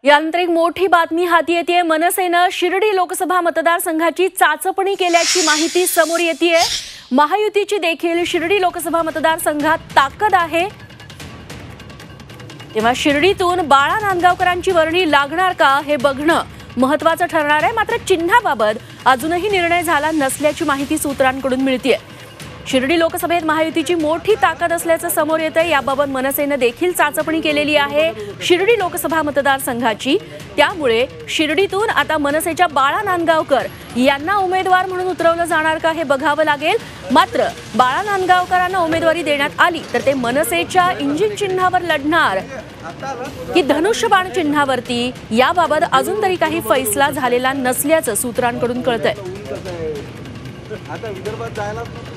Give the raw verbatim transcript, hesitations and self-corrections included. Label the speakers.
Speaker 1: यानंतर एक मोठी बातमी हाती येते। मनसेनं शिर्डी लोकसभा मतदारसंघाची चाचपणी केल्याची माहिती समोर येते। महायुतीची देखील शिर्डी लोकसभा मतदारसंघात ताकद आहे। तेव्हा शिर्डीतून बाळा नांदगावकरांची वर्णी लागणार का हे बघणं महत्त्वाचं ठरणार आहे। मात्र चिन्हाबाबत अजूनही निर्णय झाला नसल्याची माहिती सूत्रांकडून मिळतेय। शिर्डी लोकसभेत महायुतीची मोठी ताकद असल्याचं समोर येतंय। याबाबत मनसेनं देखील चाचपणी केलेली आहे शिर्डी लोकसभा मतदारसंघाची। त्यामुळे शिर्डीतून आता मनसेच्या बाळा नांदगावकर यांना उमेदवार म्हणून उतरवलं जाणार का हे बघावं लागेल। मात्र बाळा नांदगावकरांना उमेदवारी देण्यात आली तर ते मनसेच्या इंजिन चिन्हावर लढणार की धनुष्यबाण चिन्हावरती, याबाबत अजून तरी काही फैसला झालेला नसल्याचं सूत्रांकडून कळतंय।
Speaker 2: आता विदर्भात जायला